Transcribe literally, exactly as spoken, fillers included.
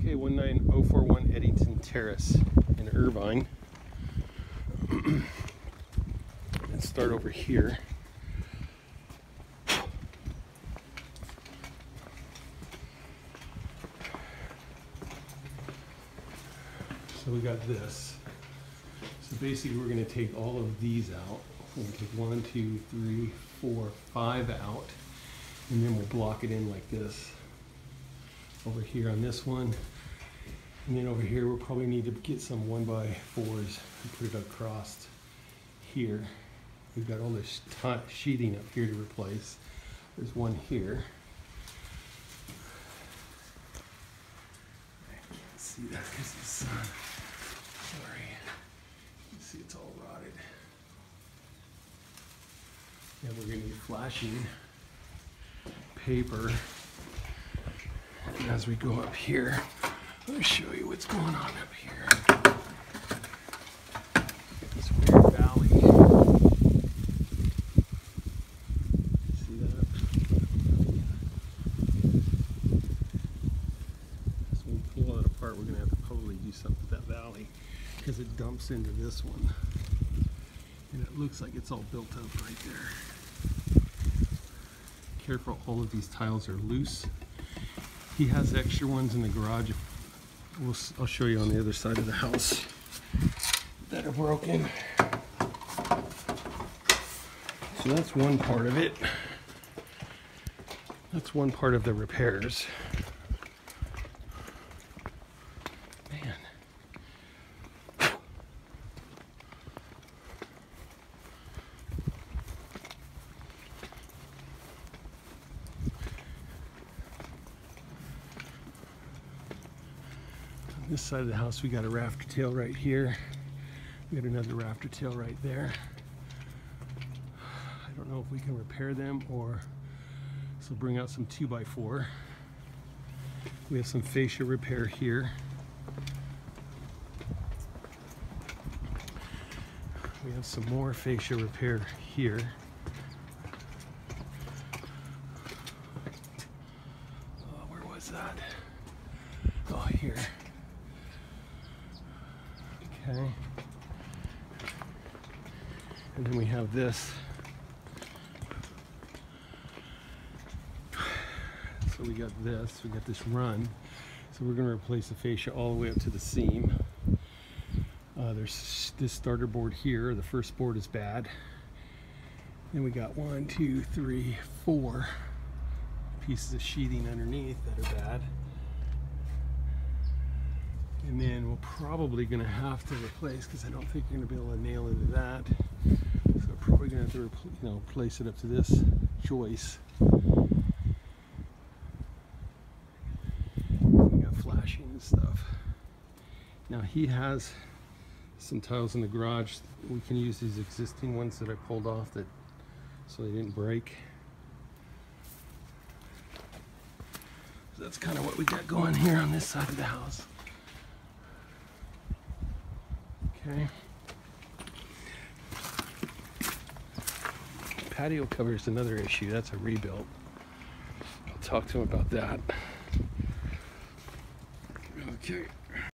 Okay, one nine oh four one Eddington Terrace in Irvine. Let's start over here. So we got this. So basically we're going to take all of these out. We're going to take one, two, three, four, five out. And then we'll block it in like this. Over here on this one. And then over here we'll probably need to get some one by fours and put it across here. We've got all this sheeting up here to replace. There's one here. I can't see that because of the sun. Sorry. You can see it's all rotted. And we're going to need flashing paper. And as we go up here, let me show you what's going on up here. This weird valley. See that? So when we pull that apart, we're going to have to probably do something with that valley because it dumps into this one. And it looks like it's all built up right there. Careful, all of these tiles are loose. He has extra ones in the garage. We'll, I'll show you on the other side of the house that are broken. So that's one part of it. That's one part of the repairs. Man. This side of the house, we got a rafter tail right here. We got another rafter tail right there. I don't know if we can repair them or so bring out some two by four. We have some fascia repair here. We have some more fascia repair here. Oh, where was that? Oh, here. Okay. And then we have this. So we got this, we got this run. So we're going to replace the fascia all the way up to the seam. Uh, there's this starter board here. The first board is bad. Then we got one, two, three, four pieces of sheeting underneath that are bad. And then we're probably going to have to replace, because I don't think you're going to be able to nail into that. So we're probably going to have to you know, place it up to this joist. We got flashing and stuff. Now he has some tiles in the garage. We can use these existing ones that I pulled off that so they didn't break. So that's kind of what we got going here on this side of the house. Okay. Patio cover is another issue. That's a rebuild. I'll talk to him about that. Okay.